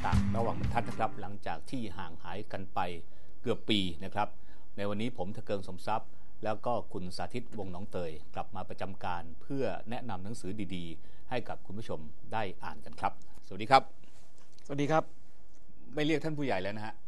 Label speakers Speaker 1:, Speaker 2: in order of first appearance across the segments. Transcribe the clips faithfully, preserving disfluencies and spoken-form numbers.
Speaker 1: ต่างระหว่างบรรทัดนะครับหลังจากที่ห่างหายกันไปเกือบปีนะครับในวันนี้ผมทะเกิงสมทรัพย์แล้วก็คุณสาธิตวงศ์หนองเตยกลับมาประจำการเพื่อแนะนำหนังสือดีๆให้กับคุณผู้ชมได้อ่านกันครับสวัสดีครับ
Speaker 2: สวัสดีครับ
Speaker 1: ไม่เรียกท่านผู้ใหญ่แล้วนะฮะ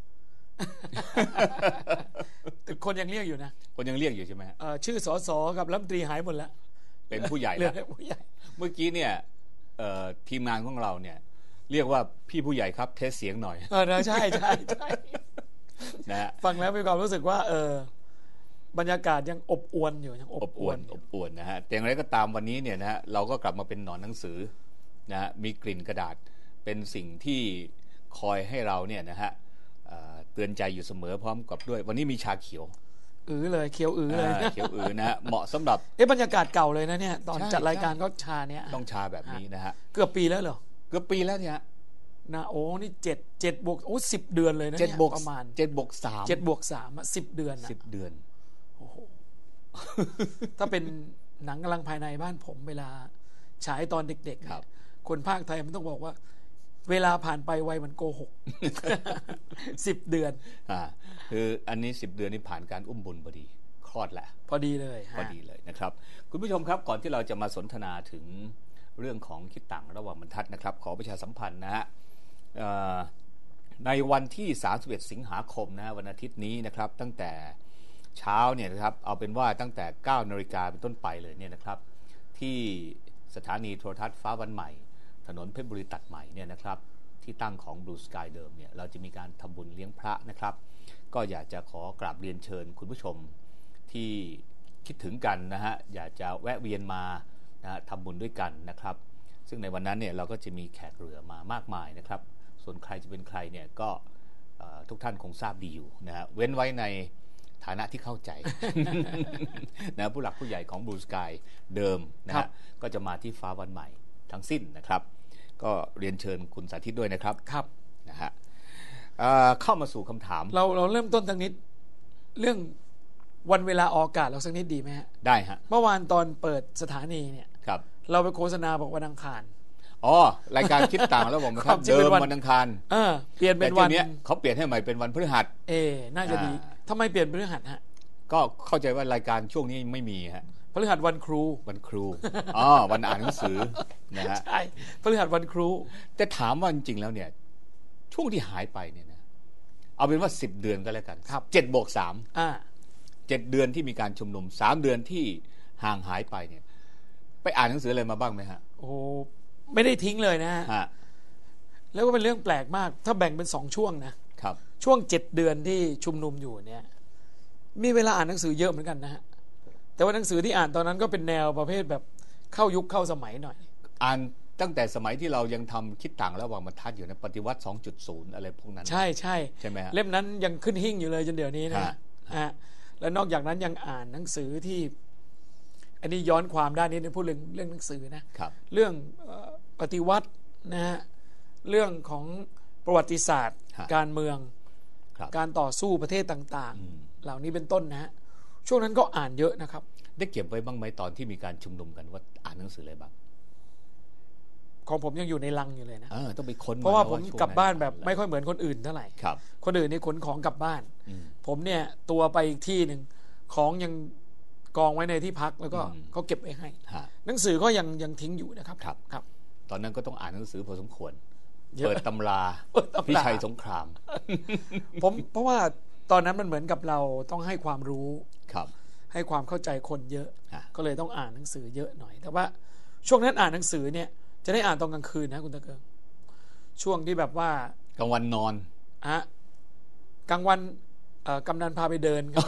Speaker 2: คนยังเรียกอยู่นะ
Speaker 1: คนยังเรียกอยู่ใช่ไหมฮะ
Speaker 2: ชื่อสสกับรัฐมนตรีหายหมดแล้ว
Speaker 1: เป็นผู้ใหญ่แล้ว
Speaker 2: ผู้ใหญ่
Speaker 1: เมื่อกี้เนี่ยทีมงานของเราเนี่ยเรียกว่าพี่ผู้ใหญ่ครับเทสเสียงหน่อย
Speaker 2: เออใช่ใช่ใช่
Speaker 1: นะฮะ
Speaker 2: ฟังแล้วมีความรู้สึกว่าเออบรรยากาศยังอบอวลอยู่ยังอบอวล
Speaker 1: อบอวลนะฮะแต่อย่างไรก็ตามวันนี้เนี่ยนะฮะเราก็กลับมาเป็นหนอนหนังสือนะฮะมีกลิ่นกระดาษเป็นสิ่งที่คอยให้เราเนี่ยนะฮะเตือนใจอยู่เสมอพร้อมกับด้วยวันนี้มีชาเขียว
Speaker 2: อือเลยเขียวอือเลย
Speaker 1: เขียวอือนะฮะเหมาะสำหรับ
Speaker 2: เอ๊ะบรรยากาศเก่าเลยนะเนี่ยตอนจัดรายการก็ชาเนี้ย
Speaker 1: ต้องชาแบบนี้นะฮะ
Speaker 2: เกือบปีแล้วเหรอ
Speaker 1: เกือบปีแล้วเนี่ย
Speaker 2: นะโอ้นี่เจ็ดเจ็ดบวกโอ้สิบเดือนเลยนะเนี่ยประมาณ
Speaker 1: เจ็ดบวกสาม
Speaker 2: เจ็ดบวกสามอ่ะสิบเดือนนะ
Speaker 1: สิบเดือน
Speaker 2: โอ้โหถ้าเป็นหนังกำลังภายในบ้านผมเวลาฉายตอนเด็กๆเนี่ยคนภาคไทยมันต้องบอกว่าเวลาผ่านไปไวมันโกหกสิบเดือน
Speaker 1: อ่าคืออันนี้สิบเดือนนี่ผ่านการอุ้มบุญพอดีคลอดแหละ
Speaker 2: พอดีเลย
Speaker 1: พอดีเลยนะครับคุณผู้ชมครับก่อนที่เราจะมาสนทนาถึงเรื่องของคิดต่างระหว่างบรรทัดนะครับขอประชาสัมพันธ์นะฮะในวันที่สามสิบเอ็ดสิงหาคมนะวันอาทิตย์นี้นะครับตั้งแต่เช้าเนี่ยนะครับเอาเป็นว่าตั้งแต่เก้านาฬิกาเป็นต้นไปเลยเนี่ยนะครับที่สถานีโทรทัศน์ฟ้าวันใหม่ถนนเพชรบุรีตัดใหม่เนี่ยนะครับที่ตั้งของ Blue Sky เดิมเนี่ยเราจะมีการทำบุญเลี้ยงพระนะครับก็อยากจะขอกราบเรียนเชิญคุณผู้ชมที่คิดถึงกันนะฮะอยากจะแวะเวียนมานะฮะทำบุญด้วยกันนะครับซึ่งในวันนั้นเนี่ยเราก็จะมีแขกเรือมามากมายนะครับส่วนใครจะเป็นใครเนี่ยก็ทุกท่านคงทราบดีอยู่นะฮะเว้นไว้ในฐานะที่เข้าใจ นะผู้หลักผู้ใหญ่ของ Blue Sky เดิมนะฮะก็จะมาที่ฟ้าวันใหม่ทั้งสิ้นนะครับก็เรียนเชิญคุณสาธิตด้วยนะครับ
Speaker 2: ครับ
Speaker 1: นะฮะเข้ามาสู่คำถาม
Speaker 2: เราเราเริ่มต้นทั้งนิดเรื่องวันเวลาออกอากาศเราสักนิดดีไหมฮะ
Speaker 1: ได้ฮะ
Speaker 2: เมื่อวานตอนเปิดสถานีเนี่ย
Speaker 1: ครับ
Speaker 2: เราไปโฆษณาบอกวันอังคาร
Speaker 1: อ๋อรายการคิดต่างแล้วผมครับเดิมวันอังคาร
Speaker 2: เออเปลี่ยนเป็นวัน
Speaker 1: นี้เขาเปลี่ยนให้ใหม่เป็นวันพฤหัส
Speaker 2: เอน่าจะดีทำไมเปลี่ยนเป็นพฤหัสฮะ
Speaker 1: ก็เข้าใจว่ารายการช่วงนี้ไม่มีฮะ
Speaker 2: พฤหัสวันครู
Speaker 1: วันครูอ๋อวันอ่านหนังสือนะฮะ
Speaker 2: ใช่พฤหัสวันครู
Speaker 1: แต่ถามว่าจริงๆแล้วเนี่ยช่วงที่หายไปเนี่ยนะเอาเป็นว่าสิบเดือนก็แล้วกัน
Speaker 2: ครับ
Speaker 1: เจ็ดบวกสาม
Speaker 2: อ่า
Speaker 1: เจ็ดเดือนที่มีการชุมนุมสามเดือนที่ห่างหายไปเนี่ยไปอ่านหนังสืออะไรมาบ้างไหมฮะ
Speaker 2: โอ้ไม่ได้ทิ้งเลยนะฮะแล้วก็เป็นเรื่องแปลกมากถ้าแบ่งเป็นสองช่วงนะครับช่วงเจ็ดเดือนที่ชุมนุมอยู่เนี่ยมีเวลาอ่านหนังสือเยอะเหมือนกันนะฮะแต่ว่าหนังสือที่อ่านตอนนั้นก็เป็นแนวประเภทแบบเข้ายุคเข้าสมัยหน่อย
Speaker 1: อ่านตั้งแต่สมัยที่เรายังทำคิดต่างระหว่างบรรทัดอยู่นะปฏิวัติ สองจุดศูนย์ อะไรพวกนั้น
Speaker 2: ใช่ใช่
Speaker 1: ใช่ไหมฮะ
Speaker 2: เล่มนั้นยังขึ้นหิ้งอยู่เลยจนเดี๋ยวนี้นะฮะแล้วนอกจากนั้นยังอ่านหนังสือที่อันนี้ย้อนความด้านนี้พูดเรื่องเรื่องหนังสือนะเรื่องปฏิวัตินะฮะเรื่องของประวัติศาสตร์การเมืองการต่อสู้ประเทศต่างๆเหล่านี้เป็นต้นนะฮะช่วงนั้นก็อ่านเยอะนะครับ
Speaker 1: ได้เก็บไว้บ้างไหมตอนที่มีการชุมนุมกันว่าอ่านหนังสืออะไรบ้าง
Speaker 2: ของผมยังอยู่ในลังอยู่เลยนะ
Speaker 1: ต้องไปค้น
Speaker 2: เพราะว่าผมกลับบ้านแบบไม่ค่อยเหมือนคนอื่นเท่าไหร่คนอื่นนี่ขนของกลับบ้านผมเนี่ยตัวไปอีกที่หนึ่งของยังกองไว้ในที่พักแล้วก็เขาเก็บไว้ให้หนังสือก็ยังยังทิ้งอยู่นะครับ
Speaker 1: ครับ
Speaker 2: ครับ
Speaker 1: ตอนนั้นก็ต้องอ่านหนังสือพอสมควรเปิดตำราพิชัยสงคราม
Speaker 2: ผมเพราะว่าตอนนั้นมันเหมือนกับเราต้องให้ความรู้
Speaker 1: ครับ
Speaker 2: ให้ความเข้าใจคนเยอะก็เลยต้องอ่านหนังสือเยอะหน่อยแต่ว่าช่วงนั้นอ่านหนังสือเนี่ยจะได้อ่านตอนกลางคืนนะคุณตะเกิงช่วงที่แบบว่
Speaker 1: ากลางวันนอน
Speaker 2: อะกลางวันกำนันพาไปเดินครับ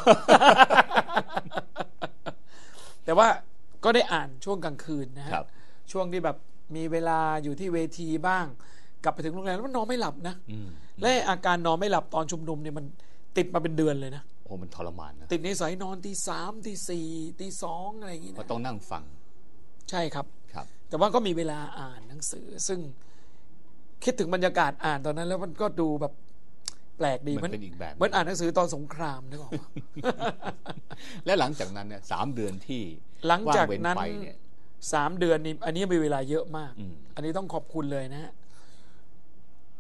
Speaker 2: แต่ว่าก็ได้อ่านช่วงกลางคืนนะฮะช่วงที่แบบมีเวลาอยู่ที่เวทีบ้างกลับไปถึงโรงแรมแล้วมันนอนไม่หลับนะและอาการนอนไม่หลับตอนชุมนุมเนี่ยมันติดมาเป็นเดือนเลยนะ
Speaker 1: โอ้มันทรมานนะ
Speaker 2: ติดนิสัยนอนตีสามตีสี่ตีสองอะไรอย่างงี้นะ
Speaker 1: ต้องนั่งฟัง
Speaker 2: ใช่ครับ
Speaker 1: ครับ
Speaker 2: แต่ว่าก็มีเวลาอ่านหนังสือซึ่งคิดถึงบรรยากาศอ่านตอนนั้นแล้วมันก็ดูแบบแปลกดีมันเหมือนอ่านหนังสือตอนสงครามนึกออกป่ะ
Speaker 1: และหลังจากนั้นเนี่ยสามเดือนที่
Speaker 2: หลังจากนั้นสามเดือนนี้อันนี้มีเวลาเยอะมากอันนี้ต้องขอบคุณเลยนะฮะ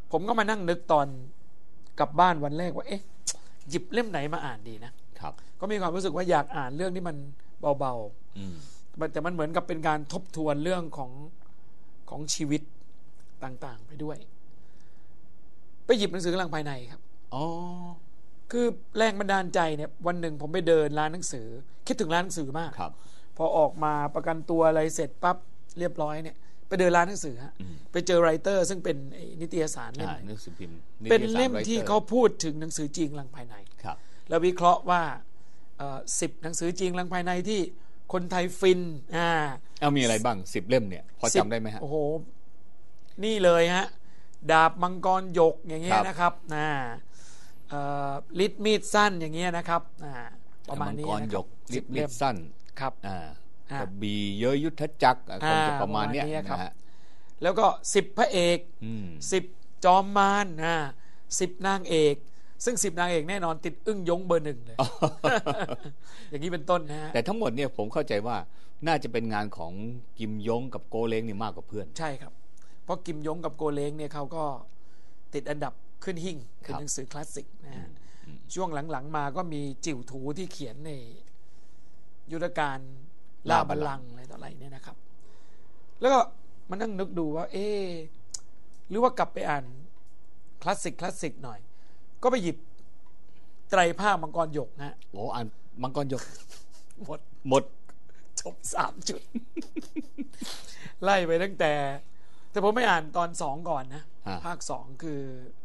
Speaker 2: ผมก็มานั่งนึกตอนกลับบ้านวันแรกว่าเอ๊ะหยิบเล่มไหนมาอ่านดีนะครับก็มีความรู้สึกว่าอยากอ่านเรื่องที่มันเบาๆแต่มันเหมือนกับเป็นการทบทวนเรื่องของของชีวิตต่างๆไปด้วยไปหยิบหนังสือพลังภายในครับ
Speaker 1: อ๋อ
Speaker 2: คือแรงบันดาลใจเนี่ยวันหนึ่งผมไปเดินร้านหนังสือคิดถึงร้านหนังสือมาก
Speaker 1: ครับ
Speaker 2: พอออกมาประกันตัวอะไรเสร็จปั๊บเรียบร้อยเนี่ยไปเดินร้านหนังสือฮะไปเจอไรเตอร์ซึ่งเป็นนิตยสารเล่ม
Speaker 1: หนังสือพิมพ์
Speaker 2: เป็นเล่มที่เขาพูดถึงหนังสือจีนพลังภายใน
Speaker 1: ครับ
Speaker 2: แล้ววิเคราะห์ว่าสิบหนังสือจีนพลังภายในที่คนไทยฟินอ่า
Speaker 1: เอามีอะไรบ้างสิบเล่มเนี่ยพอจำได้ไหมฮะ
Speaker 2: โอ้โหนี่เลยฮะดาบมังกรหยกอย่างเงี้ยนะครับนะลิดมีดสั้นอย่างเงี้ยนะครับประมาณนี้
Speaker 1: มังกรหยกลิดมีดสั้น
Speaker 2: ครับ
Speaker 1: กระบี่เยอะยุทธจักรคงจะประมาณนี้นะฮะ
Speaker 2: แล้วก็สิบพระเอกสิบจอมมารนะสิบนางเอกซึ่งสิบนางเอกแน่นอนติดอึ้งยงเบอร์หนึ่งเลย อย่างนี้เป็นต้นนะฮะ
Speaker 1: แต่ทั้งหมดเนี่ยผมเข้าใจว่าน่าจะเป็นงานของกิมยงกับโกเล้งนี่มากกว่าเพื่อน
Speaker 2: ใช่ครับเพราะกิมยงกับโกเล้งเนี่ยเขาก็ติดอันดับขึ้นหิ่งคือหนังสือคลาสสิกนะฮะช่วงหลังๆมาก็มีจิ๋วถูที่เขียนในยุทธการล่าบัลลังก์อะไรต่ออะไรเนี่ยนะครับแล้วก็มานั่งนึกดูว่าเอ๊ะหรือว่ากลับไปอ่านคลาสสิกคลาสสิกหน่อยก็ไปหยิบไตรภาคมังกรหยกนะ
Speaker 1: โอ้อ่านมังกรหยก
Speaker 2: หมด
Speaker 1: หมด
Speaker 2: จบสามจุดไล่ไปตั้งแต่แต่ผมไม่อ่านตอนสองก่อนนะภาคสองคือ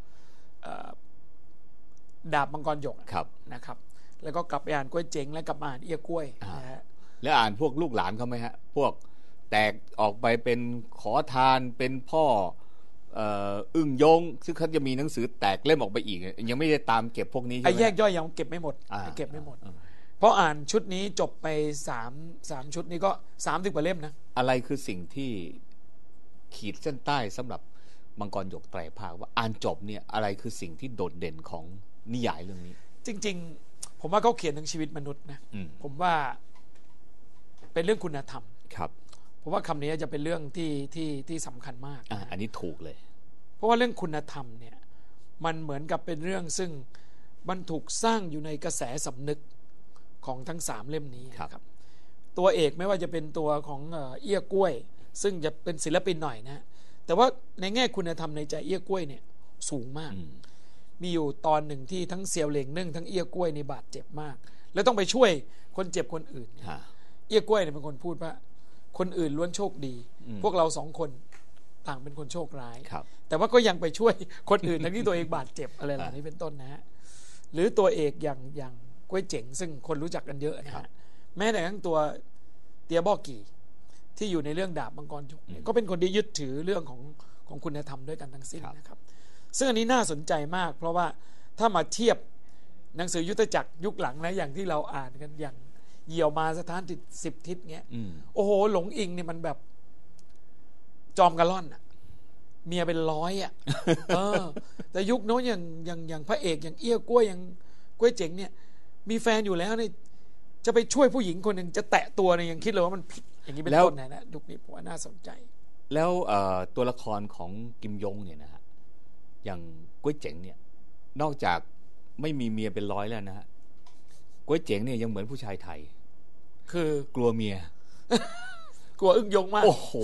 Speaker 2: ดาบมังกรหยกนะครับแล้วก็กลับไปอ่านกล้วยเจ๋งแล้วกลับมาอ่านเอี้ยกล้วยนะฮะ
Speaker 1: แล้วอ่านพวกลูกหลานเขาไหมฮะพวกแตกออกไปเป็นขอทานเป็นพ่ออึ้งยงซึ่งเขาจะมีหนังสือแตกเล่มออกไปอีกยังไม่ได้ตามเก็บพวกนี้ใช่ไหม
Speaker 2: ไอ้แยกย่อยยังเก็บไม่หมดเก็บไม่หมดเพราะอ่านชุดนี้จบไปสามสามชุดนี้ก็สามสิบกว่าเล่มนะ
Speaker 1: อะไรคือสิ่งที่ขีดเส้นใต้สำหรับมังกรหยกไตรภาคว่าอ่านจบเนี่ยอะไรคือสิ่งที่โดดเด่นของนิยายเรื่องนี้
Speaker 2: จริงๆผมว่าเขาเขียนถึงชีวิตมนุษย์นะผมว่าเป็นเรื่องคุณธรรม
Speaker 1: ครับ
Speaker 2: ผมว่าคำนี้จะเป็นเรื่องที่ที่ที่สำคัญมาก
Speaker 1: อ, อันนี้ถูกเลย
Speaker 2: เพราะว่าเรื่องคุณธรรมเนี่ยมันเหมือนกับเป็นเรื่องซึ่งมันถูกสร้างอยู่ในกระแสสำนึกของทั้งสามเล่มนี้ครับตัวเอกไม่ว่าจะเป็นตัวของเอี้ยกล้วยซึ่งจะเป็นศิลปินหน่อยนะแต่ว่าในแง่คุณธรรมในใจเอี้ยกล้วยเนี่ยสูงมากมีอยู่ตอนหนึ่งที่ทั้งเซียวเหลงนึ่งทั้งเอี้ยกล้วยในบาดเจ็บมากแล้วต้องไปช่วยคนเจ็บคนอื่นเอี้ยกล้วยเนี่ยเป็นคนพูดว่าคนอื่นล้วนโชคดีพวกเราสองคนต่างเป็นคนโชคร้ายแต่ว่าก็ยังไปช่วยคนอื่นทั้งที่ตัวเองบาดเจ็บอะไรเหล่านี้เป็นต้นนะฮะหรือตัวเอกอย่างอย่างกล้วยเจ๋งซึ่งคนรู้จักกันเยอะนะฮะแม้แต่ทั้งตัวเตียบ้อกี่ที่อยู่ในเรื่องดาบมังกรหยกเนี่ยก็เป็นคนที่ยึดถือเรื่องของของคุณธรรมด้วยกันทั้งสิ้นนะครับซึ่งอันนี้น่าสนใจมากเพราะว่าถ้ามาเทียบหนังสือยุทธจักรยุคหลังนะอย่างที่เราอ่านกันอย่างเหี่ยวมาสถานติดสิบทิศเงี้ยโอ้โหหลงอิงเนี่ยมันแบบจอมกระล่อนอะเมียเป็นร้อยอะเออแต่ยุคโน้นอย่างอย่างอย่างพระเอกอย่างเอี้ยกล้วยอย่างกล้วยเจ๋งเนี่ยมีแฟนอยู่แล้วเนี่ยจะไปช่วยผู้หญิงคนหนึ่งจะแตะตัวเนี่ยยังคิดเลยว่ามันผิดอย่างนี้เป็นต้นนะนะยุคนี้ผมว่าน่าสนใจ
Speaker 1: แล้วตัวละครของกิมยงเนี่ยนะฮะอย่างกล้วยเจ๋งเนี่ยนอกจากไม่มีเมียเป็นร้อยแล้วนะฮะกล้วยเจ๋งเนี่ยยังเหมือนผู้ชายไทย
Speaker 2: คือก
Speaker 1: ลัวเมีย
Speaker 2: กลัวอึ้งยงมาก
Speaker 1: โอ้โห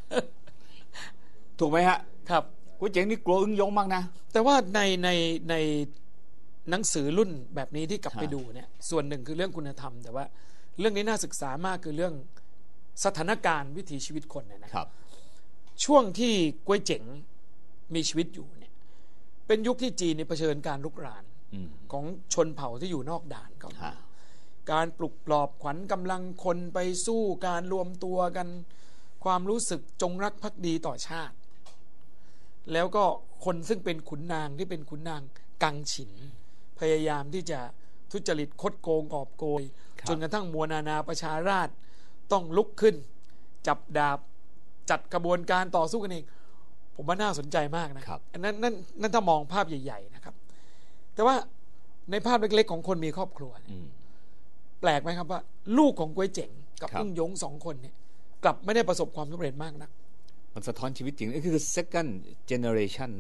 Speaker 1: ถูกไหมฮะ
Speaker 2: ครับ
Speaker 1: กล้วยเจ๋งนี่กลัวอึ้งยงมากนะ
Speaker 2: แต่ว่าในในในหนังสือรุ่นแบบนี้ที่กลับไปดูเนี่ยส่วนหนึ่งคือเรื่องคุณธรรมแต่ว่าเรื่องนี้น่าศึกษามากคือเรื่องสถานการณ์วิถีชีวิตคนเนี่ยนะครับช่วงที่กล้วยเจ๋งมีชีวิตอยู่เนี่ยเป็นยุคที่จีนเผชิญการรุกรานของชนเผ่าที่อยู่นอกด่านก็การปลุกปลอบขวัญกำลังคนไปสู้การรวมตัวกันความรู้สึกจงรักภักดีต่อชาติแล้วก็คนซึ่งเป็นขุนนางที่เป็นขุนนางกังฉินพยายามที่จะทุจริตคดโกงกอบโกยจนกระทั่งมวลนานาประชาราษฎร์ต้องลุกขึ้นจับดาบจัดกระบวนการต่อสู้กันเองผมว่าน่าสนใจมากนะครับอันนั้นนั่นนั่นถ้ามองภาพใหญ่ๆนะครับแต่ว่าในภาพเล็กๆของคนมีครอบครัวแปลกไหมครับว่าลูกของกล้วยเจ๋งกับอึ้งยงสองคนเนี่ยกลับไม่ได้ประสบความสำเร็จมากนัก
Speaker 1: มันสะท้อนชีวิตจริงนี่คือ second generation นะฮะ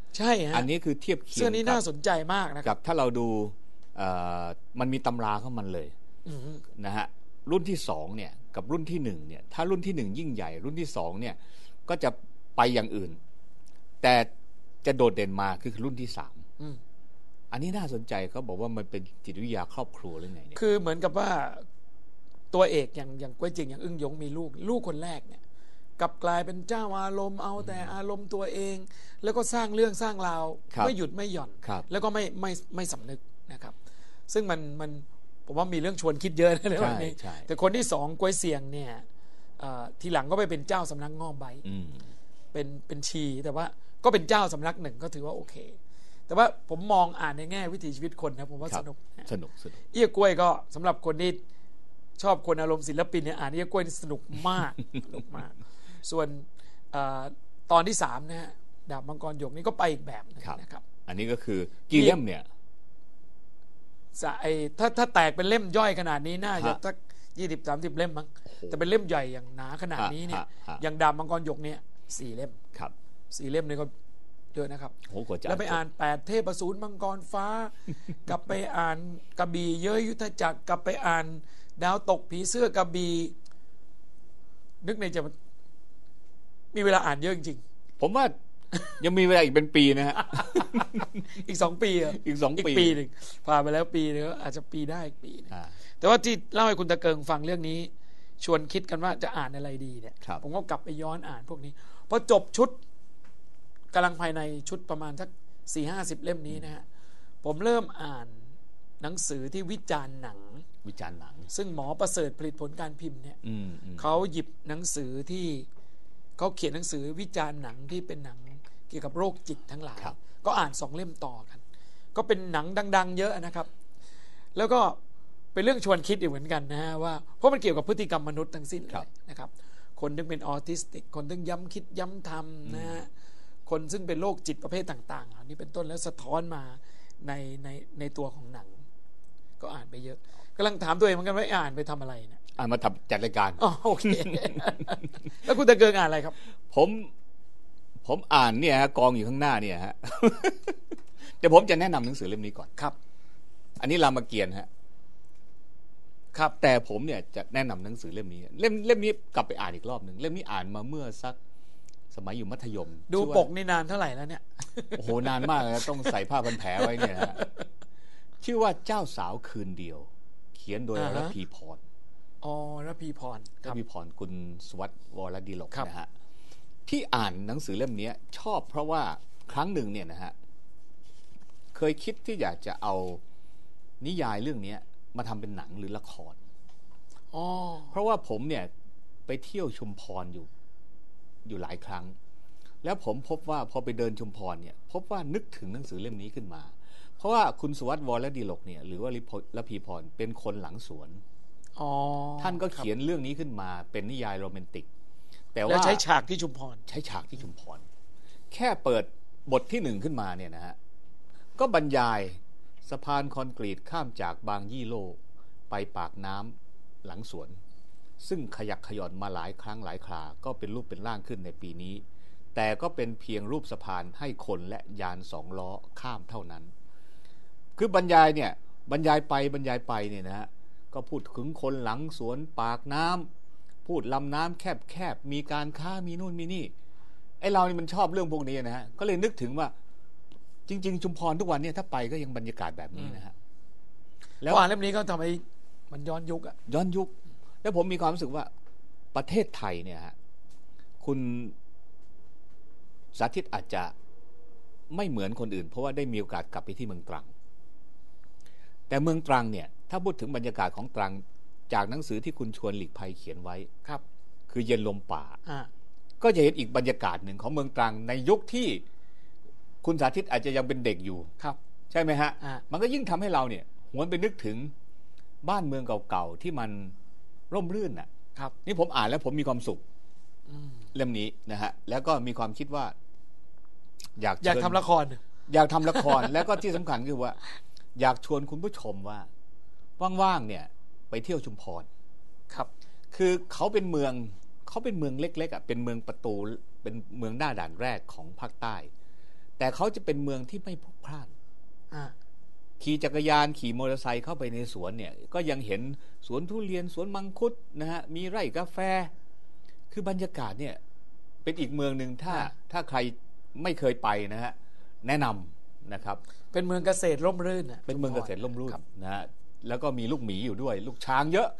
Speaker 2: ใช่ฮะ
Speaker 1: อันนี้คือเทียบเคียง
Speaker 2: เสื้อนี้น่าสนใจมากนะ
Speaker 1: กับถ้าเราดูมันมีตำราของมันเลยนะฮะรุ่นที่สองเนี่ยกับรุ่นที่หนึ่งเนี่ยถ้ารุ่นที่หนึ่งยิ่งใหญ่รุ่นที่สองเนี่ยก็จะไปอย่างอื่นแต่จะโดดเด่นมาคือรุ่นที่สามอันนี้น่าสนใจเขาบอกว่ามันเป็นจิตวิทยาครอบครัวหรือไงเนี่ย
Speaker 2: คือเหมือนกับว่าตัวเอกอย่างอย่างก้วยจริงอย่างอึ้งหยงมีลูกลูกคนแรกเนี่ยกลับกลายเป็นเจ้าอารมณ์เอาแต่อารมณ์ตัวเองแล้วก็สร้างเรื่องสร้างราวไม่หยุดไม่หย่อนแล้วก็ไม่ไม่ไม่สำนึกนะครับซึ่งมันมันผมว่ามีเรื่องชวนคิดเยอะนะในวันนี้แต่คนที่สองก้วยเสียงเนี่ยทีหลังก็ไปเป็นเจ้าสำนักง่อใบเป็นเป็นชีแต่ว่าก็เป็นเจ้าสำนักหนึ่งก็ถือว่าโอเคแต่ว่าผมมองอ่านในแง่วิถีชีวิตคนนะผมว่าสนุก
Speaker 1: สนุกสนุก
Speaker 2: เอี้ยกล้วยก็สำหรับคนที่ชอบคนอารมณ์ศิลปินเนี่ยอ่านเอี้ยกล้วยสนุกมากสนุกมากส่วนตอนที่สามนะฮะดาบมังกรหยกนี่ก็ไปอีกแบบนะครับ
Speaker 1: อันนี้ก็คือกี่เล่มเนี่ย
Speaker 2: ไอ้ถ้าถ้าแตกเป็นเล่มย่อยขนาดนี้น่าจะสักยี่สิบสามสิบเล่มมั้งแต่เป็นเล่มใหญ่อย่างหนาขนาดนี้เนี่ยอย่างดาบมังกรหยกเนี่ยสี่เล่ม
Speaker 1: ครับ
Speaker 2: สี่เล่มนี่ก็เยอะนะครับแล้วไปอ่านแปดเทพอสูรมังกรฟ้ากลับไปอ่านกระบี่เย้ยยุทธจักรกลับไปอ่านดาวตกผีเสื้อกระบี่นึกในใจมีเวลาอ่านเยอะจริง
Speaker 1: ๆผมว่ายังมีเวลาอีกเป็นปีนะฮะ
Speaker 2: อีกสองปีอ่ะ
Speaker 1: อีกสองปี
Speaker 2: ปีหนึ่งผ่านไปแล้วปีนึงอาจจะปีได้อีกปีนึงแต่ว่าที่เล่าให้คุณตะเกิงฟังเรื่องนี้ชวนคิดกันว่าจะอ่านอะไรดีเนี่ยผมก็กลับไปย้อนอ่านพวกนี้พอจบชุดกำลังภายในชุดประมาณสักสี่ห้าสิบเล่มนี้นะฮะผมเริ่มอ่านหนังสือที่วิจารณ์หนัง
Speaker 1: วิจารณ์หนัง
Speaker 2: ซึ่งหมอประเสริฐผลิตผลการพิมพ์เนี่ยเขาหยิบหนังสือที่เขาเขียนหนังสือวิจารณ์หนังที่เป็นหนังเกี่ยวกับโรคจิตทั้งหลายก็อ่านสองเล่มต่อกันก็เป็นหนังดังๆเยอะนะครับแล้วก็เป็นเรื่องชวนคิดอยู่เหมือนกันนะฮะว่าเพราะมันเกี่ยวกับพฤติกรรมมนุษย์ทั้งสิ้นเลยนะครับคนที่เป็นออทิสติกคนที่ย้ำคิดย้ำทำนะฮะคนซึ่งเป็นโรคจิตประเภทต่างๆอันนี้เป็นต้นแล้วสะท้อนมาในในในตัวของหนังก็อ่านไปเยอะกำลังถามตัวเองเหมือนกันว่าอ่านไปทำอะไรเนี่ย
Speaker 1: อ่านมาทำจัดรายการ
Speaker 2: อ๋อโอเคแล้วคุณตะเกิงอ่านอะไรครับ
Speaker 1: ผมผมอ่านเนี่ยฮะกองอยู่ข้างหน้าเนี่ยฮะเดี๋ยวผมจะแนะนำหนังสือเล่มนี้ก่อน
Speaker 2: ครับ
Speaker 1: อันนี้รามเกียรติ์ฮะครับแต่ผมเนี่ยจะแนะนำหนังสือเล่มนี้เล่มเล่มนี้กลับไปอ่านอีกรอบหนึ่งเล่มนี้อ่านมาเมื่อสักสมัยอยู่มัธยม
Speaker 2: ดูปกนี่นานเท่าไหร่แล้วเนี่ย
Speaker 1: โอ้โหนานมากเลยต้องใส่ผ้าพันแผลไว้เนี่ยฮะชื่อว่าเจ้าสาวคืนเดียวเขียนโดยระพีพร
Speaker 2: อ๋อระพีพร
Speaker 1: ระพีพรคุณสวัสดิ์วรดีหลกนะฮะที่อ่านหนังสือเล่มนี้ชอบเพราะว่าครั้งหนึ่งเนี่ยนะฮะเคยคิดที่อยากจะเอานิยายเรื่องนี้มาทำเป็นหนังหรือละคร
Speaker 2: อ๋อ
Speaker 1: เพราะว่าผมเนี่ยไปเที่ยวชุมพรอยู่อยู่หลายครั้งแล้วผมพบว่าพอไปเดินชุมพรเนี่ยพบว่านึกถึงหนังสือเล่มนี้ขึ้นมาเพราะว่าคุณสุวัสดิ์วรดีหลกเนี่ยหรือว่าระพีพรเป็นคนหลังสวน
Speaker 2: อ๋อ
Speaker 1: ท่านก็เขียนเรื่องนี้ขึ้นมาเป็นนิยายโรแมนติกแต่ว่า
Speaker 2: ใช้ฉากที่ชุมพร
Speaker 1: ใช้ฉากที่ชุมพรแค่เปิดบทที่หนึ่งขึ้นมาเนี่ยนะฮะก็บรรยายสะพานคอนกรีตข้ามจากบางยี่โลไปปากน้ำหลังสวนซึ่งขยักขย่อนมาหลายครั้งหลายคราก็เป็นรูปเป็นร่างขึ้นในปีนี้แต่ก็เป็นเพียงรูปสะพานให้คนและยานสองล้อข้ามเท่านั้นคือบรรยายเนี่ยบรรยายไปบรรยายไปเนี่ยนะฮะก็พูดถึงคนหลังสวนปากน้ำพูดลำน้ำแคบๆมีการค้ามีนู่นมีนี่ไอเรานี่มันชอบเรื่องพวกนี้นะฮะก็เลยนึกถึงว่าจริงๆชุมพรทุกวันเนี่ยถ้าไปก็ยังบรรยากาศแบบนี้นะฮะ
Speaker 2: แล้วอ่านเล่มนี้ก็ทำให้มันย้อนยุคอะ
Speaker 1: ย้อนยุคแล้วผมมีความรู้สึกว่าประเทศไทยเนี่ยฮะคุณสาธิตอาจจะไม่เหมือนคนอื่นเพราะว่าได้มีโอกาสกลับไปที่เมืองตรังแต่เมืองตรังเนี่ยถ้าพูดถึงบรรยากาศของตรังจากหนังสือที่คุณชวนหลีกภัยเขียนไว้
Speaker 2: ครับ
Speaker 1: คือเย็นลมป่าก็จะเห็นอีกบรรยากาศหนึ่งของเมืองตรังในยุคที่คุณสาธิตอาจจะยังเป็นเด็กอยู่
Speaker 2: ครับ
Speaker 1: ใช่ไหมฮะมันก็ยิ่งทำให้เราเนี่ยหวนไปนึกถึงบ้านเมืองเก่าๆที่มันร่มรื่นน่ะ
Speaker 2: ครับ
Speaker 1: นี่ผมอ่านแล้วผมมีความสุขเล่มนี้นะฮะแล้วก็มีความคิดว่าอยาก
Speaker 2: อยากทำละคร
Speaker 1: อยากทำละครแล้วก็ที่สำคัญคือว่าอยากชวนคุณผู้ชมว่าว่างๆเนี่ยไปเที่ยวชุมพร
Speaker 2: ครับ
Speaker 1: คือเขาเป็นเมืองเขาเป็นเมืองเล็กๆอ่ะเป็นเมืองประตูเป็นเมืองหน้าด่านแรกของภาคใต้แต่เขาจะเป็นเมืองที่ไม่พลุกพล่าน
Speaker 2: อ่า
Speaker 1: ขี่จักรยานขี่มอเตอร์ไซค์เข้าไปในสวนเนี่ยก็ยังเห็นสวนทุเรียนสวนมังคุดนะฮะมีไร่กาแฟคือบรรยากาศเนี่ยเป็นอีกเมืองหนึ่งถ้าถ้าใครไม่เคยไปนะฮะแนะนำนะครับ
Speaker 2: เป็นเมืองเกษตรร่มรื่นอ่ะ
Speaker 1: เป็นเมืองเกษตรร่มรื่นนะฮะแล้วก็มีลูกหมีอยู่ด้วยลูกช้างเยอะ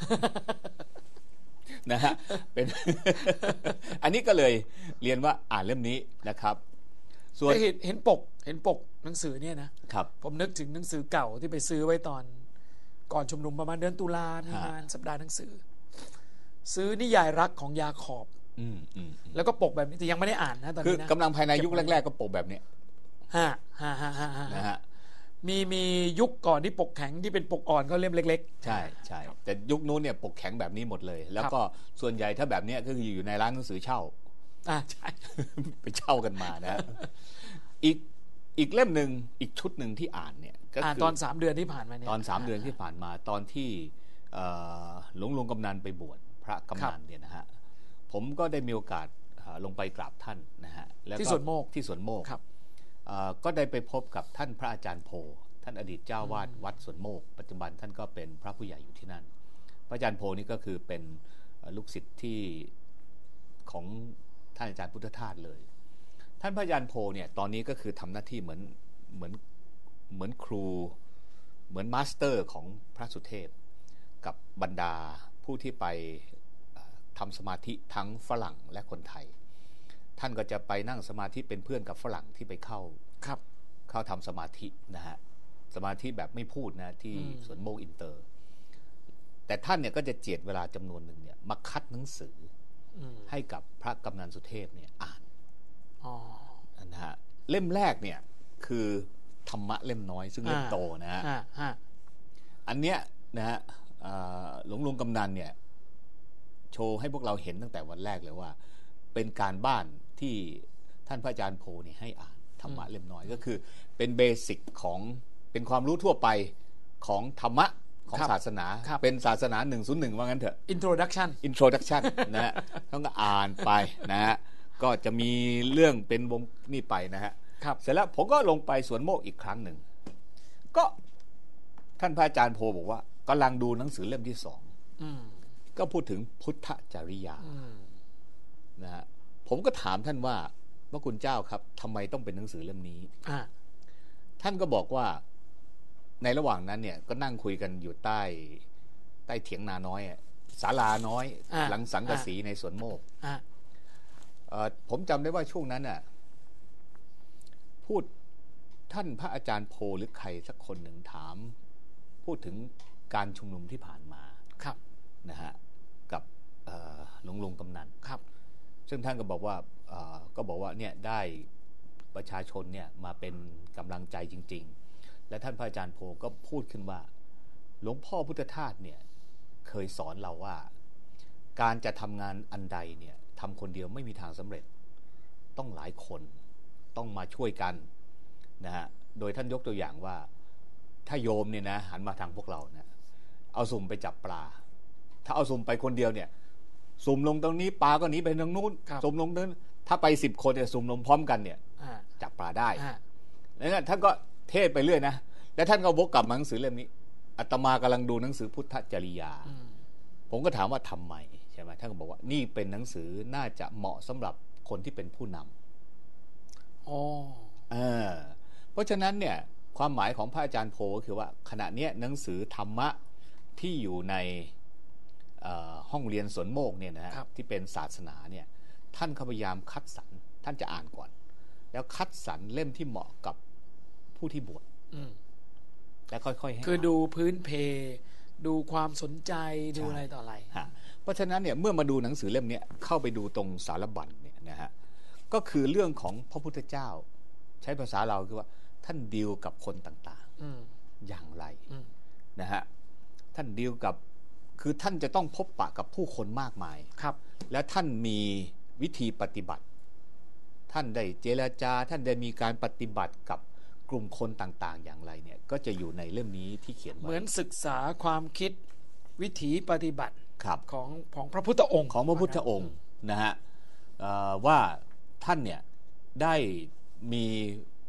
Speaker 1: นะฮะเป็น อันนี้ก็เลยเรียนว่าอ่านเล่มนี้นะครับ
Speaker 2: ส่วนเห็นเห็นปกเห็นปกหนังสือเนี่ยนะครับผมนึกถึงหนังสือเก่าที่ไปซื้อไว้ตอนก่อนชุมนุมประมาณเดือนตุลาในงานสัปดาห์หนังสือซื้อนิยายรักของยาขอบแล้วก็ปกแบบนี้แต่ยังไม่ได้อ่านนะตอนนี้นะ
Speaker 1: คือกำลังภายในยุคแรกๆก็ปกแบบนี้
Speaker 2: ฮะฮะฮะฮะ
Speaker 1: นะฮะ
Speaker 2: มีมียุคก่อนที่ปกแข็งที่เป็นปกอ่อนก็เล่มเล็ก
Speaker 1: ๆใช่ใช่แต่ยุคนู้นเนี่ยปกแข็งแบบนี้หมดเลยแล้วก็ส่วนใหญ่ถ้าแบบนี้ก็คืออยู่ในร้านหนังสือเช่า
Speaker 2: อ่าใช่
Speaker 1: ไปเช่ากันมานะอีกอีกเล่มหนึ่งอีกชุดหนึ่งที่อ่านเนี่ย
Speaker 2: ก็คือตอนสามเดือนที่ผ่านมาเนี่ย
Speaker 1: ตอนสามเดือนที่ผ่านมาตอนที่หลวงลุงกำนันไปบวชพระกำนันเนี่ยนะฮะผมก็ได้มีโอกาสลงไปกราบท่านนะฮะแล้วก็
Speaker 2: ที่สวนโมก
Speaker 1: ที่สวนโมกก็ได้ไปพบกับท่านพระอาจารย์โพท่านอดีตเจ้าวาดวัดสวนโมกปัจจุบันท่านก็เป็นพระผู้ใหญ่อยู่ที่นั่นพระอาจารย์โพนี่ก็คือเป็นลูกศิษย์ที่ของท่านอาจารย์พุทธทาสเลยท่านพระอาจารย์โพเนี่ยตอนนี้ก็คือทำหน้าที่เหมือนเหมือนเหมือนครูเหมือนมาสเตอร์ของพระสุเทพกับบรรดาผู้ที่ไปทำสมาธิทั้งฝรั่งและคนไทยท่านก็จะไปนั่งสมาธิเป็นเพื่อนกับฝรั่งที่ไปเข้า
Speaker 2: ครับ
Speaker 1: เข้าทำสมาธินะฮะสมาธิแบบไม่พูดนะที่สวนโมกอินเตอร์แต่ท่านเนี่ยก็จะเจียดเวลาจำนวนหนึ่งเนี่ยมาคัดหนังสือให้กับพระกำนันสุเทพเนี่ยอ่านนะฮะเล่มแรกเนี่ยคือธรรมะเล่มน้อยซึ่งเล่มโตนะฮะอันเนี้ยนะฮะหลวงลุงกำนันเนี่ยโชว์ให้พวกเราเห็นตั้งแต่วันแรกเลยว่าเป็นการบ้านที่ท่านพระอาจารย์โพนี่ให้อ่านธรรมะเล่มน้อยก็คือเป็นเบสิกของเป็นความรู้ทั่วไปของธรรมะของศาสนาเป็นศาสนาหนึ่งศูนย์หนึ่งว่างั้นเถอะ
Speaker 2: introduction
Speaker 1: introduction นะฮะต้องก็อ่านไปนะฮะก็จะมีเรื่องเป็นวงนี่ไปนะฮะเสร็จแล้วผมก็ลงไปสวนโมกอีกครั้งหนึ่งก็ท่านพระอาจารย์โพบอกว่ากำลังดูหนังสือเล่มที่สองก็พูดถึงพุทธจริยานะฮะผมก็ถามท่านว่าพระคุณเจ้าครับทำไมต้องเป็นหนังสือเล่มนี้ท่านก็บอกว่าในระหว่างนั้นเนี่ยก็นั่งคุยกันอยู่ใต้ใต้เถียงนาน้อยศาลาน้อยหลังสังกะสีในสวนโมกผมจำได้ว่าช่วงนั้นน่ะพูดท่านพระอาจารย์โพหรือใครสักคนหนึ่งถามพูดถึงการชุมนุมที่ผ่านมา
Speaker 2: ครับ
Speaker 1: นะฮะกับหลวงลุงกำนัน
Speaker 2: ครับ
Speaker 1: ซึ่งท่านก็บอกว่าก็บอกว่าเนี่ยได้ประชาชนเนี่ยมาเป็นกำลังใจจริงๆและท่านพระอาจารย์โพก็พูดขึ้นว่าหลวงพ่อพุทธทาสเนี่ยเคยสอนเราว่าการจะทำงานอันใดเนี่ยทำคนเดียวไม่มีทางสำเร็จต้องหลายคนต้องมาช่วยกันนะฮะโดยท่านยกตัวอย่างว่าถ้าโยมเนี่ยนะหันมาทางพวกเรานะเอาสุ่มไปจับปลาถ้าเอาสุ่มไปคนเดียวเนี่ยสุ่มลงตรงนี้ปลาก็หนีไปทางนู้นสุ่มลงนั้นถ้าไปสิบคนเนี่ยสุ่มลงพร้อมกันเนี่ยจับปลาได้แล้วท่านก็เทศไปเรื่อยนะแล้วท่านก็วกกลับมาหนังสือเล่มนี้อาตมากำลังดูหนังสือพุทธจริยาผมก็ถามว่าทำไมใช่ไหมท่านก็บอกว่านี่เป็นหนังสือน่าจะเหมาะสำหรับคนที่เป็นผู้นำอ๋อเออเพราะฉะนั้นเนี่ยความหมายของพระอาจารย์โพก็คือว่าขณะนี้หนังสือธรรมะที่อยู่ในห้องเรียนสวนโมกเนี่ยนะที่เป็นศาสนาเนี่ยท่านพยายามคัดสรรท่านจะอ่านก่อนแล้วคัดสรรเล่มที่เหมาะกับผู้ที่บวชแล้วค่อยๆให้
Speaker 2: คือดูพื้นเพดูความสนใจดูอะไรต่ออะไร
Speaker 1: เพราะฉะนั้นเนี่ยเมื่อมาดูหนังสือเล่มนี้เข้าไปดูตรงสารบัญเนี่ยนะฮะก็คือเรื่องของพระพุทธเจ้าใช้ภาษาเราคือว่าท่านดีลกับคนต่างๆอย่างไรนะฮะท่านดีลกับคือท่านจะต้องพบปะกับผู้คนมากมาย
Speaker 2: ครับ
Speaker 1: และท่านมีวิธีปฏิบัติท่านได้เจรจาท่านได้มีการปฏิบัติกับกลุ่มคนต่างๆอย่างไรเนี่ยก็จะอยู่ในเล่มนี้ที่เขียนไว้
Speaker 2: เหมือนศึกษาความคิดวิถีปฏิบัติของของพระพุทธองค์
Speaker 1: ของพระพุทธองค์นะฮะว่าท่านเนี่ยได้มี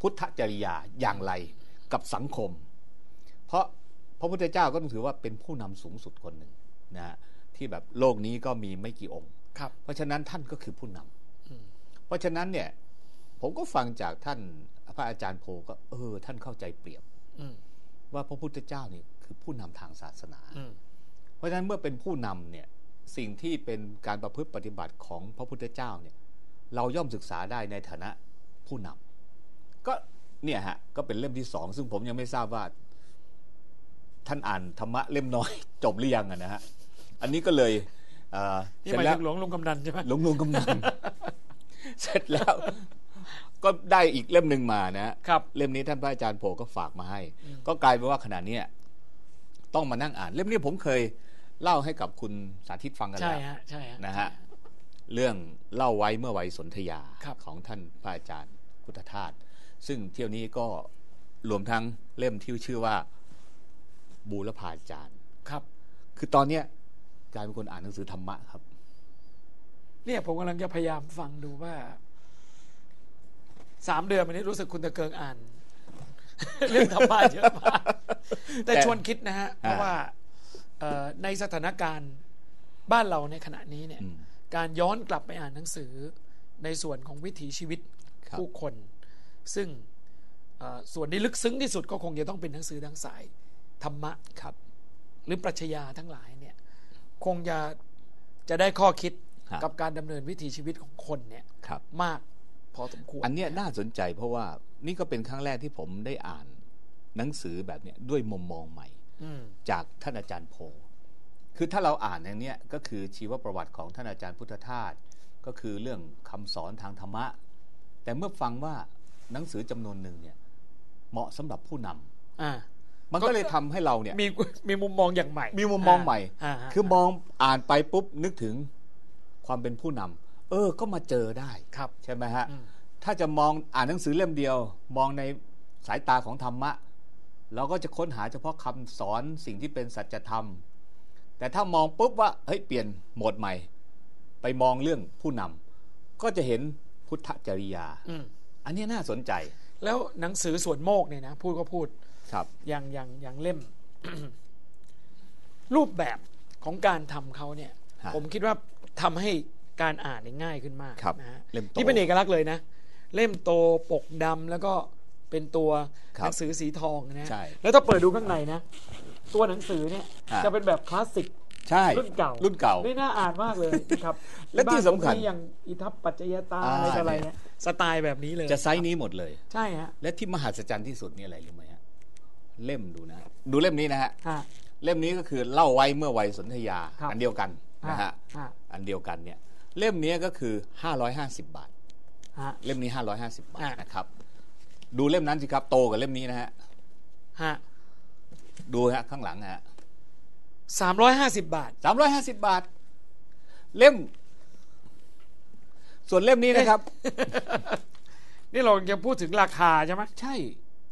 Speaker 1: พุทธจริยาอย่างไรกับสังคมเพราะพระพุทธเจ้าก็ต้องถือว่าเป็นผู้นำสูงสุดคนหนึ่งนะฮะที่แบบโลกนี้ก็มีไม่กี่องค์เพราะฉะนั้นท่านก็คือผู้นำเพราะฉะนั้นเนี่ยผมก็ฟังจากท่านพระอาจารย์โพก็เออท่านเข้าใจเปรียบว่าพระพุทธเจ้านี่คือผู้นำทางศาสนาเพราะฉะนั้นเมื่อเป็นผู้นำเนี่ยสิ่งที่เป็นการประพฤติปฏิบัติของพระพุทธเจ้าเนี่ยเราย่อมศึกษาได้ในฐานะผู้นำก็เนี่ยฮะก็เป็นเล่มที่สองซึ่งผมยังไม่ทราบว่าท่านอ่านธรรมะเล่มน้อยจบหรือยังนะฮะอันนี้ก็เลย
Speaker 2: นี่หมายถึงหลวงลุงกำนันใช่ไหม
Speaker 1: หลวงลุงกำนันเสร็จแล้วก็ได้อีกเล่มหนึ่งมานะครับเล่มนี้ท่านพระอาจารย์โพก็ฝากมาให้ก็กลายเป็นว่าขณะนี้ต้องมานั่งอ่านเล่มนี้ผมเคยเล่าให้กับคุณสาธิตฟังกันแล้ว
Speaker 2: ใช่ฮะใช่ฮะ
Speaker 1: นะฮะเรื่องเล่าไว้เมื่อวัยสนธยาของท่านพระอาจารย์พุทธทาสซึ่งเที่ยวนี้ก็รวมทั้งเล่มที่ชื่อว่าบูรพาจารย์
Speaker 2: ครับ
Speaker 1: คือตอนเนี้ยกลายเป็นคนอ่านหนังสือธรรมะครับ
Speaker 2: เนี่ยผมกำลังจะพยายามฟังดูว่าสามเดือนมานี้รู้สึกคุณตะเกิงอ่าน เรื่องธรรมะเยอะมากแต่ชวนคิดนะฮะเพราะว่าในสถานการณ์บ้านเราในขณะนี้เนี่ยการย้อนกลับไปอ่านหนังสือในส่วนของวิถีชีวิตผู้คนซึ่งส่วนที่ลึกซึ้งที่สุดก็คงจะต้องเป็นหนังสือทางสายธรรมะ
Speaker 1: ครับ
Speaker 2: หรือปรัชญาทั้งหลายเนี่ยคงจะจะได้ข้อคิดกับการดำเนินวิถีชีวิตของคนเนี่ยมากพอสมควร
Speaker 1: อันนี้น่าสนใจเพราะว่านี่ก็เป็นครั้งแรกที่ผมได้อ่านหนังสือแบบนี้ด้วยมุมมองใหม่จากท่านอาจารย์โพคือถ้าเราอ่านอย่างนี้ก็คือชีวประวัติของท่านอาจารย์พุทธทาสก็คือเรื่องคำสอนทางธรรมะแต่เมื่อฟังว่าหนังสือจำนวนหนึ่งเนี่ยเหมาะสำหรับผู้นำ
Speaker 2: อ่า
Speaker 1: มันก็เลยทำให้เราเนี่ย
Speaker 2: มีมีมุมมองอย่างใหม่
Speaker 1: มีมุมมองใหม่คือมองอ่านไปปุ๊บนึกถึงความเป็นผู้นำเออก็มาเจอได้ใช่ไหมฮะถ้าจะมองอ่านหนังสือเล่มเดียวมองในสายตาของธรรมะเราก็จะค้นหาเฉพาะคำสอนสิ่งที่เป็นสัจธรรมแต่ถ้ามองปุ๊บว่าเฮ้ยเปลี่ยนโหมดใหม่ไปมองเรื่องผู้นำก็จะเห็นพุทธจริยาอันนี้น่าสนใจ
Speaker 2: แล้วหนังสือส่วนโมกเนี่ยนะพูดก็พูด
Speaker 1: ครับ
Speaker 2: อย่างอย่างอย่างเล่ม รูปแบบของการทำเขาเนี่ยผมคิดว่าทำให้การอ่านง่ายขึ้นมากนะฮะที่เป็นเอกลักษณ์เลยนะเล่มโตปกดำแล้วก็เป็นตัวหนังสือสีทองนะแล้วถ้าเปิดดูข้างในนะตัวหนังสือเนี่ยจะเป็นแบบคลาสสิกรุ่นเก่า
Speaker 1: รุ่นเก่า
Speaker 2: ไม่น่าอ่านมากเลยนะครับ
Speaker 1: และที่สำคัญ
Speaker 2: อย่างอิทัปปัจจยตาอะไรอะไรเนี่ยสไตล์แบบนี้เลย
Speaker 1: จะไซส์นี้หมดเลย
Speaker 2: ใช่ฮะ
Speaker 1: และที่มหัศจรรย์ที่สุดนี่อะไรรู้ไหมฮะเล่มดูนะดูเล่มนี้นะฮะเล่มนี้ก็คือเล่าไว้เมื่อวัยสนธยาอันเดียวกันนะฮะอันเดียวกันเนี่ยเล่มนี้ก็คือห้าร้อยห้าสิบบาทเล่มนี้ห้าร้อยห้าสิบบาทนะครับดูเล่มนั้นสิครับโตกว่าเล่มนี้นะฮะดูฮะข้างหลังฮะ
Speaker 2: สามร้อยห้าสิบบาท
Speaker 1: สามร้อยห้าสิบบาทเล่มส่วนเล่มนี้นะครับ
Speaker 2: นี่เราจะพูดถึงราคาใช่ไหม
Speaker 1: ใช่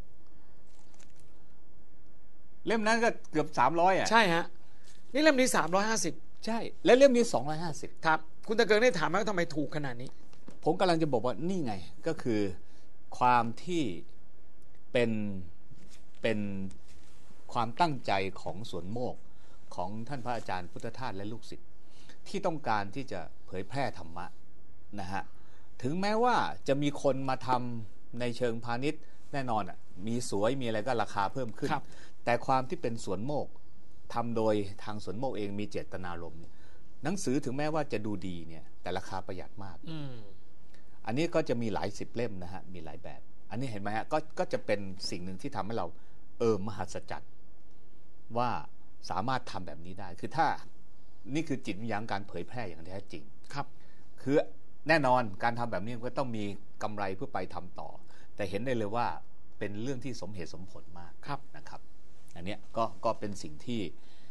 Speaker 1: เล่มนั้นก็เกือบสามร้อยอ่ะ
Speaker 2: ใช่ฮะนี่เล่มนี้สามร้อยห้าสิบ
Speaker 1: ใช่และเล่มนี้สองร้อยห้าสิบ
Speaker 2: ครับคุณตะเกิงได้ถามว่าทำไมถูกขนาดนี้
Speaker 1: ผมกำลังจะบอกว่านี่ไงก็คือความที่เป็นเป็นความตั้งใจของสวนโมกของท่านพระอาจารย์พุทธทาสและลูกศิษย์ที่ต้องการที่จะเผยแพร่ธรรมะนะฮะถึงแม้ว่าจะมีคนมาทำในเชิงพาณิชย์แน่นอนอ่ะมีสวยมีอะไรก็ราคาเพิ่มขึ้นแต่ความที่เป็นสวนโมกทำโดยทางสวนโมกเองมีเจตนารมณ์เนี่ยหนังสือถึงแม้ว่าจะดูดีเนี่ยแต่ราคาประหยัดมากอันนี้ก็จะมีหลายสิบเล่มนะฮะมีหลายแบบอันนี้เห็นไหมฮะก็ก็จะเป็นสิ่งหนึ่งที่ทำให้เราเออมหัศจรรย์ว่าสามารถทำแบบนี้ได้คือถ้านี่คือจิตวิญญาณการเผยแพร่อย่างแท้จริง
Speaker 2: ครับ
Speaker 1: คือแน่นอนการทำแบบนี้ก็ต้องมีกำไรเพื่อไปทำต่อแต่เห็นได้เลยว่าเป็นเรื่องที่สมเหตุสมผลมากนะครับอันนี้ก็ก็เป็นสิ่งที่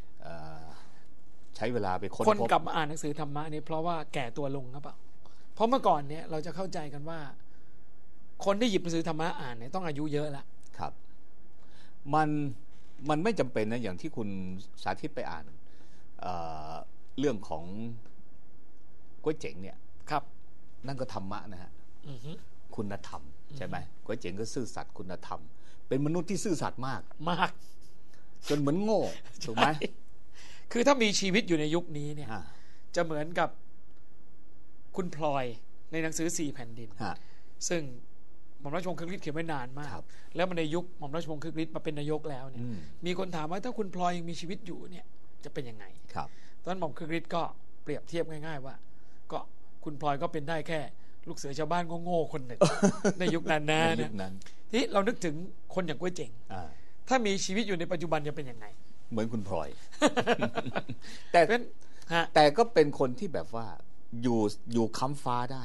Speaker 1: ใช้เวลาไปค้นพบ
Speaker 2: คนกลับมาอ่านหนังสือธรรมะนี่เพราะว่าแก่ตัวลงครับเปล่าเพราะเมื่อก่อนเนี่ยเราจะเข้าใจกันว่าคนที่หยิบหนังสือธรรมะอ่านเนี่ยต้องอายุเยอะแล้ว
Speaker 1: ครับมันมันไม่จำเป็นนะอย่างที่คุณสาธิตไปอ่าน เ, เรื่องของก๋วยเจ๋งเนี่ย
Speaker 2: ครับ
Speaker 1: นั่นก็ธรรมะนะฮะคุณธรรมใช่ไหมก๋วยเจ๋งก็ซื่อสัตย์คุณธรรมเป็นมนุษย์ที่ซื่อสัตย์มาก
Speaker 2: มาก
Speaker 1: จนเหมือนโง่ถูกไหม
Speaker 2: คือถ้ามีชีวิตอยู่ในยุคนี้เนี่ยจะเหมือนกับคุณพลอยในหนังสือสี่แผ่นดินซึ่งหม่อมราชวงศ์คึกฤทธิ์เขียนไว้นานมากแล้วมันในยุคหม่อมราชวงศ์คึกฤทธิ์มาเป็นนายกแล้วเนี่ยมีคนถามว่าถ้าคุณพลอยยังมีชีวิตอยู่เนี่ยจะเป็นยังไงตอนนั้นหม่อมคึกฤทธิ์ก็เปรียบเทียบง่ายๆว่าก็คุณพลอยก็เป็นได้แค่ลูกเสือชาวบ้านโง่ๆคนหนึ่งในยุคนั้นนะที่เรานึกถึงคนอย่างก๋วยเจ๋งถ้ามีชีวิตอยู่ในปัจจุบันจะเป็นยังไง
Speaker 1: เหมือนคุณพลอยแต่แต่ก็เป็นคนที่แบบว่าอยู่อยู่ค้ำฟ้าได้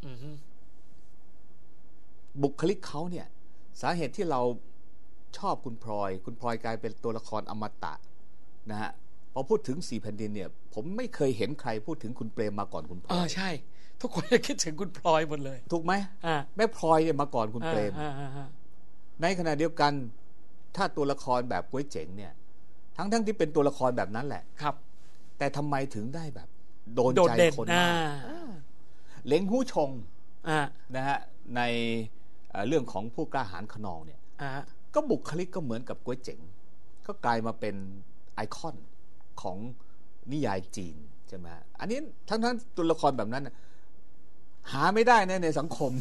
Speaker 1: บุคลิกเขาเนี่ยสาเหตุที่เราชอบคุณพลอยคุณพลอยกลายเป็นตัวละครอมตะนะฮะพอพูดถึงสี่แผ่นดินเนี่ยผมไม่เคยเห็นใครพูดถึงคุณเปรมมาก่อนคุณพลอย
Speaker 2: อ๋อใช่ทุกคนจะคิดถึงคุณพลอยหมดเลย
Speaker 1: ถูกไหมแม่พลอยเนี่ยมาก่อนคุณเปรมในขณะเดียวกันถ้าตัวละครแบบก๋วยเจ๋งเนี่ยทั้งทั้งที่เป็นตัวละครแบบนั้นแหละ
Speaker 2: ครับ
Speaker 1: แต่ทำไมถึงได้แบบโดนใจคนมากเล้งหู้ชงนะฮะในเรื่องของผู้กล้าหาญขนองเนี่ยก็บุคลิกก็เหมือนกับก๋วยเจ๋งก็กลายมาเป็นไอคอนของนิยายจีนใช่ไหมอันนี้ทั้งทั้งตัวละครแบบนั้นหาไม่ได้นะในสังคม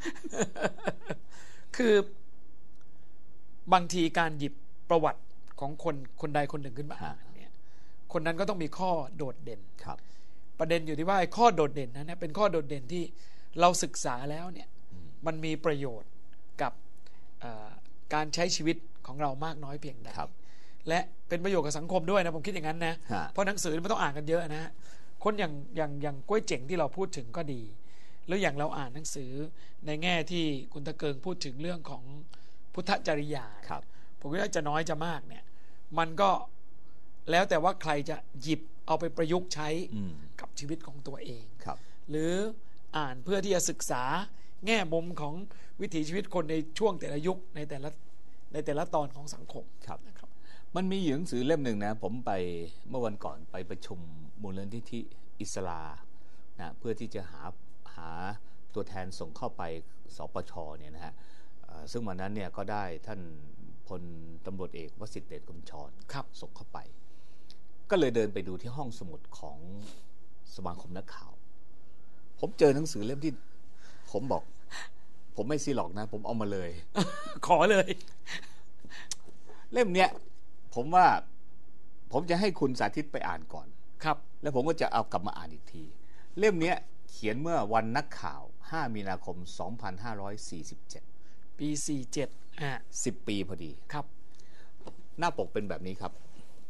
Speaker 2: คือบางทีการหยิบประวัติของคนคนใดคนหนึ่งขึ้นมาอ่านเนี่ยคนนั้นก็ต้องมีข้อโดดเด่น
Speaker 1: ครับ
Speaker 2: ประเด็นอยู่ที่ว่าไอ้ข้อโดดเด่นนั้นเป็นข้อโดดเด่นที่เราศึกษาแล้วเนี่ยมันมีประโยชน์กับการใช้ชีวิตของเรามากน้อยเพียงใดและเป็นประโยชน์กับสังคมด้วยนะผมคิดอย่างนั้นนะเพราะหนังสือมันต้องอ่านกันเยอะนะคนอย่างอย่างอย่างก๋วยเจ๋งที่เราพูดถึงก็ดีแล้วอย่างเราอ่านหนังสือในแง่ที่คุณตะเกิงพูดถึงเรื่องของพุทธจริยาผมว่าจะน้อยจะมากเนี่ยมันก็แล้วแต่ว่าใครจะหยิบเอาไปประยุกต์ใช้กับชีวิตของตัวเองหรืออ่านเพื่อที่จะศึกษาแง่มุมของวิถีชีวิตคนในช่วงแต่ละยุคในแต่ละในแต่ละตอนของสังคม
Speaker 1: ครับนะครับมันมีหนังสือเล่มหนึ่งนะผมไปเมื่อวันก่อนไปประชุมมูลนิธิอิสลานะเพื่อที่จะหาหาตัวแทนส่งเข้าไปสปชเนี่ยนะฮะซึ่งวันนั้นเนี่ยก็ได้ท่านพลตำรวจเอกวสิทธิ์เดชกุญชรส่งเข้าไปก็เลยเดินไปดูที่ห้องสมุดของสมาคมนักข่าวผมเจอหนังสือเล่มที่ผมบอกผมไม่ซีหรอกนะผมเอามาเลย
Speaker 2: ขอเลย
Speaker 1: เล่มเนี้ยผมว่าผมจะให้คุณสาธิตไปอ่านก่อน
Speaker 2: ครับ
Speaker 1: แล้วผมก็จะเอากลับมาอ่านอีกทีเล่มเนี้ยเขียนเมื่อวันนักข่าวห้ามีนาคมสองพันห้าร้อยสี่สิบเจ็ด
Speaker 2: ปีสี่สิบเจ็ดอ่ะ
Speaker 1: สิบปีพอดี
Speaker 2: ครับ
Speaker 1: หน้าปกเป็นแบบนี้ครับ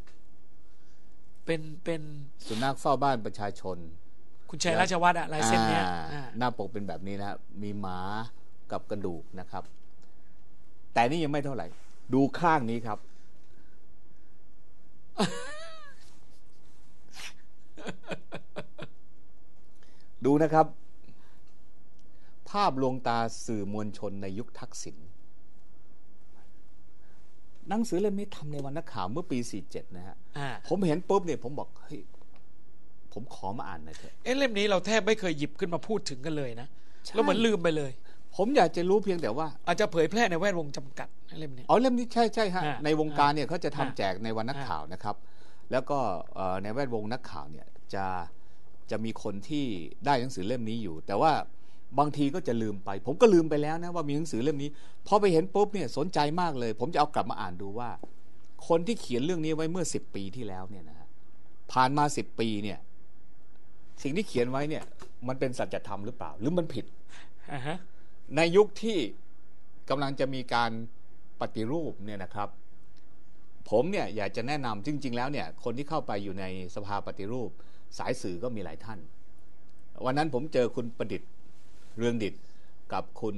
Speaker 2: เป็นเป็น
Speaker 1: สุนัขเฝ้าบ้านประชาชน
Speaker 2: คุณชัยราชวัฒน์อะลายเส้นเนี้ย
Speaker 1: หน้าปกเป็นแบบนี้นะมีหมากับกระดูกนะครับแต่นี่ยังไม่เท่าไหร่ดูข้างนี้ครับ ดูนะครับภาพลวงตาสื่อมวลชนในยุคทักษิณหนังสือเล่มนี้ทำในวันนักข่าวเมื่อปีสี่สิบเจ็ดนะฮะผมเห็นปุ๊บเนี่ยผมบอกเฮ้ยผมขอมาอ่านหน่อยเถอะ
Speaker 2: เอ๊ะเล่มนี้เราแทบไม่เคยหยิบขึ้นมาพูดถึงกันเลยนะแล้วเหมือนลืมไปเลย
Speaker 1: ผมอยากจะรู้เพียงแต่ว่า
Speaker 2: อาจจะเผยแพร่ในแวดวงจำกัดเล่มนี้
Speaker 1: อ๋อเล่มนี้ใช่ใช่ฮะในวงการเนี่ยเขาจะทำแจกในวันนักข่าวนะครับแล้วก็ในแวดวงนักข่าวเนี่ยจะจะมีคนที่ได้หนังสือเล่มนี้อยู่แต่ว่าบางทีก็จะลืมไปผมก็ลืมไปแล้วนะว่ามีหนังสือเล่มนี้พอไปเห็นปุ๊บเนี่ยสนใจมากเลยผมจะเอากลับมาอ่านดูว่าคนที่เขียนเรื่องนี้ไว้เมื่อสิบปีที่แล้วเนี่ยนะฮะผ่านมาสิบปีเนี่ยสิ่งที่เขียนไว้เนี่ยมันเป็นสัจธรรมหรือเปล่าหรือมันผิด
Speaker 2: uh-huh.
Speaker 1: ในยุคที่กำลังจะมีการปฏิรูปเนี่ยนะครับผมเนี่ยอยากจะแนะนำจริงๆแล้วเนี่ยคนที่เข้าไปอยู่ในสภาปฏิรูปสายสื่อก็มีหลายท่านวันนั้นผมเจอคุณประดิษฐ์เรืองดิษฐ์กับคุณ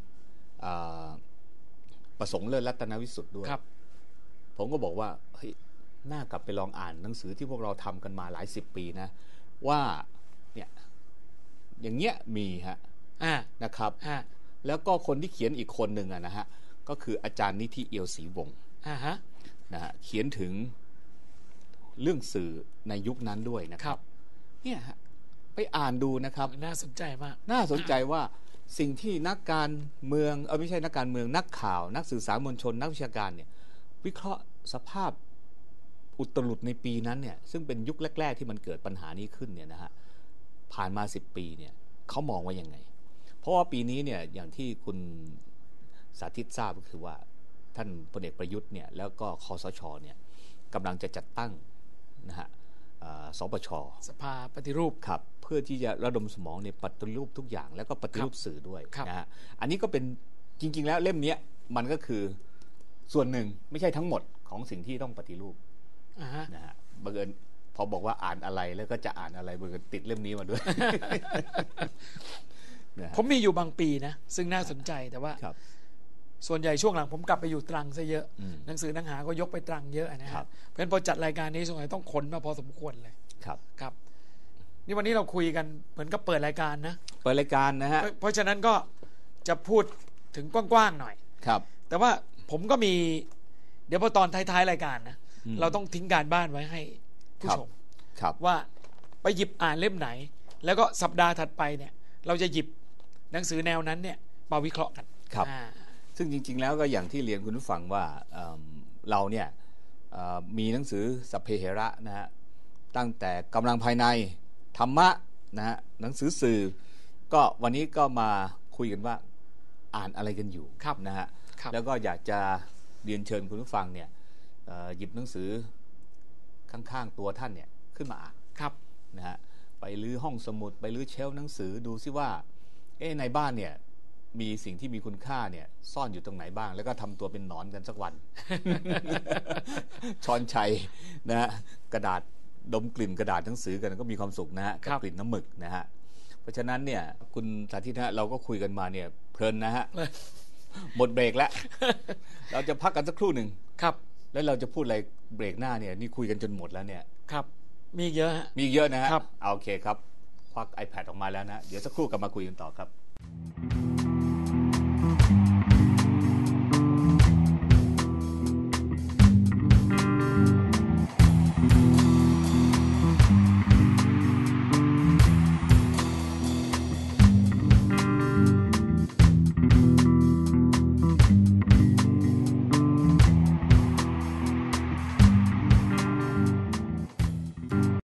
Speaker 1: ประสงค์เลิศรัตนวิสุทธิ์ด้วยผมก็บอกว่าเฮ้ยน่ากลับไปลองอ่านหนังสือที่พวกเราทำกันมาหลายสิบปีนะว่าเนี่ยอย่างเงี้ยมีฮะนะครับแล้วก็คนที่เขียนอีกคนหนึ่งนะฮะก็คืออาจารย์นิธิเอียวศรีวงศ์นะฮะเขียนถึงเรื่องสื่อในยุคนั้นด้วยนะครับเนี่ยฮะไปอ่านดูนะครับ
Speaker 2: น่าสนใจมาก
Speaker 1: น่าสนใจว่าสิ่งที่นักการเมืองเออไม่ใช่นักการเมืองนักข่าวนักสื่อสารมวลชนนักวิชาการเนี่ยวิเคราะห์สภาพอุตลุดในปีนั้นเนี่ยซึ่งเป็นยุคแรกๆที่มันเกิดปัญหานี้ขึ้นเนี่ยนะฮะผ่านมาสิบปีเนี่ยเขามองว่ายังไงเพราะว่าปีนี้เนี่ยอย่างที่คุณสาธิตทราบก็คือว่าท่านพลเอกประยุทธ์เนี่ยแล้วก็คสชเนี่ยกำลังจะจัดตั้งนะฮะสปช.
Speaker 2: สภาปฏิรูป
Speaker 1: ครับเพื่อที่จะระดมสมองในปฏิรูปทุกอย่างแล้วก็ปฏิรูปสื่อด้วยนะฮะอันนี้ก็เป็นจริงๆแล้วเล่มนี้มันก็คือส่วนหนึ่งไม่ใช่ทั้งหมดของสิ่งที่ต้องปฏิรูปนะฮะบังเอิญพอบอกว่าอ่านอะไรแล้วก็จะอ่านอะไรบังเอิญติดเล่มนี้มาด้วย
Speaker 2: ผมมีอยู่บางปีนะซึ่งน่าสนใจแต่ว่าส่วนใหญ่ช่วงหลังผมกลับไปอยู่ตรังซะเยอะหนังสือหนังหาก็ยกไปตรังเยอะนะครับเพราะฉะนั้นพอจัดรายการนี้สงสัยต้องขนมาพอสมควรเลย
Speaker 1: ครับ
Speaker 2: ครับนี่วันนี้เราคุยกันเหมือนกับเปิดรายการนะ
Speaker 1: เปิดรายการนะฮะ
Speaker 2: เพราะฉะนั้นก็จะพูดถึงกว้างๆหน่อย
Speaker 1: ครับ
Speaker 2: แต่ว่าผมก็มีเดี๋ยวพอตอนท้ายๆรายการนะเราต้องทิ้งการบ้านไว้ให้ผู้ชมว่าไปหยิบอ่านเล่มไหนแล้วก็สัปดาห์ถัดไปเนี่ยเราจะหยิบหนังสือแนวนั้นเนี่ยมาวิเคราะห์กัน
Speaker 1: ครับซึ่งจริงๆแล้วก็อย่างที่เรียนคุณผู้ฟังว่า เ, เราเนี่ยมีหนังสือสัพเพเหระนะฮะตั้งแต่กำลังภายในธรรมะนะฮะหนังสือสื่อก็วันนี้ก็มาคุยกันว่าอ่านอะไรกันอยู่นะฮะแล้วก็อยากจะเรียนเชิญคุณผู้ฟังเนี่ยหยิบหนังสือข้างๆตัวท่านเนี่ยขึ้นมาอ่านนะฮะไปลื้อห้องสมุดไปลื้อเชลฟ์หนังสือดูซิว่าเอ๊ะในบ้านเนี่ยมีสิ่งที่มีคุณค่าเนี่ยซ่อนอยู่ตรงไหนบ้างแล้วก็ทำตัวเป็นหนอนกันสักวัน ช้อนชัยนะฮะกระดาษดมกลิ่นกระดาษหนังสือกันก็มีความสุขนะฮะกับกลิ่นน้ำหมึกนะฮะเพราะฉะนั้นเนี่ยคุณสาธิตนะเราก็คุยกันมาเนี่ยเพลินนะฮะ หมดเบรกแล้ว เราจะพักกันสักครู่หนึ่ง
Speaker 2: ครับ
Speaker 1: แล้วเราจะพูดอะไรเบรกหน้าเนี่ยนี่คุยกันจนหมดแล้วเนี่ย
Speaker 2: ครับมีเยอะฮะ
Speaker 1: มีเยอะนะฮะโอเคครับควัก iPad ออกมาแล้วนะเดี๋ยวสักครู่กลับมาคุยกันต่อครับ